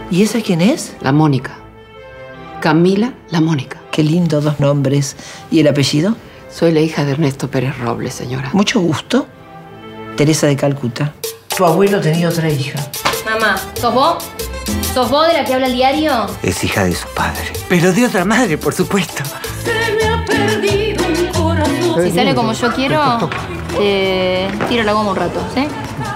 ¿Y esa quién es? La Mónica. Camila La Mónica. Qué lindo, 2 nombres. ¿Y el apellido? Soy la hija de Ernesto Pérez Robles, señora. Mucho gusto. Teresa de Calcuta. Tu abuelo tenía otra hija. Mamá, ¿sos vos? ¿Sos vos de la que habla el diario? Es hija de su padre. Pero de otra madre, por supuesto. Se me ha perdido un corazón. Si sale como yo quiero, te tiro la goma un rato, ¿sí?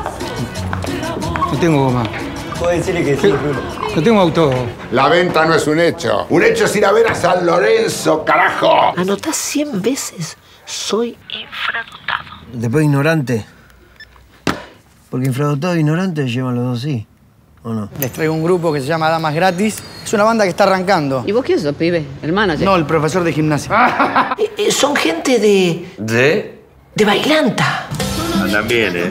No tengo goma. Puedo decirle que sí, Rulo. No tengo auto. La venta no es un hecho. Un hecho es ir a ver a San Lorenzo, carajo. Anotás 100 veces. Soy infradotado. Después ignorante. Porque infradotado e ignorante llevan los dos, ¿sí? ¿O no? Les traigo un grupo que se llama Damas Gratis. Es una banda que está arrancando. ¿Y vos qué sos, pibe? ¿El manager? No, el profesor de gimnasia. Son gente de... ¿De? de Bailanta. Andan bien, ¿eh?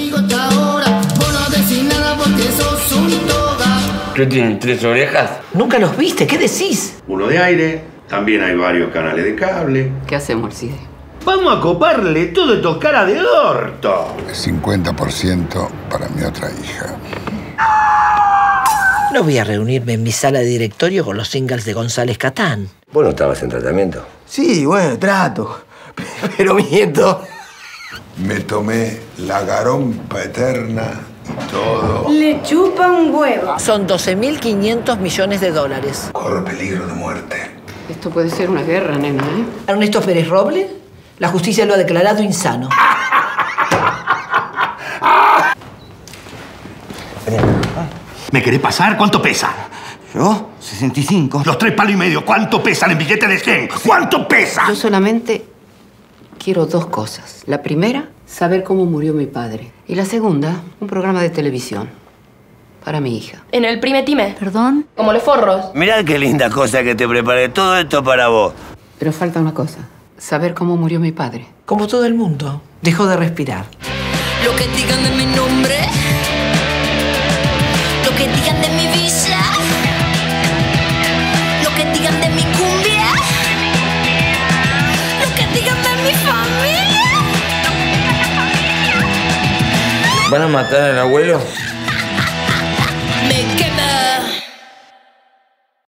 ¿Qué tienen, 3 orejas? ¿Nunca los viste? ¿Qué decís? Uno de aire, también hay varios canales de cable. ¿Qué hacemos, Alcide? Vamos a coparle todo estos cara de orto. 50% para mi otra hija. No voy a reunirme en mi sala de directorio con los singles de González Catán. ¿Vos no estabas en tratamiento? Sí, bueno, trato. Pero miento. Me tomé la garompa eterna y todo. Le chupa un huevo. Son 12.500 millones de dólares. Corro peligro de muerte. Esto puede ser una guerra, nena, ¿eh? Ernesto Pérez Robles, la justicia lo ha declarado insano. ¿Me querés pasar? ¿Cuánto pesa? ¿Yo? 65. Los 3 palos y medio, ¿cuánto pesan en billete de 100? ¿Cuánto pesa? Yo solamente quiero 2 cosas. La primera, saber cómo murió mi padre. Y la segunda, un programa de televisión. Para mi hija. En el prime time. ¿Perdón? Como los forros. Mirá qué linda cosa que te preparé. Todo esto para vos. Pero falta una cosa. Saber cómo murió mi padre. Como todo el mundo, dejó de respirar. Lo que digan de mi nombre, lo que digan de mi visa, lo que digan de mi cumbia, lo que digan de mi familia. ¿Van a matar al abuelo?